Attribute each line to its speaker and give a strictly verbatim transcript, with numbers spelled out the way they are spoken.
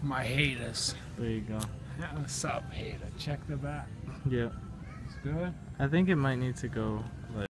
Speaker 1: my haters.
Speaker 2: There you go.
Speaker 1: Yeah, what's up, hater? Check the back.
Speaker 2: Yeah.
Speaker 1: It's good.
Speaker 2: I think it might need to go like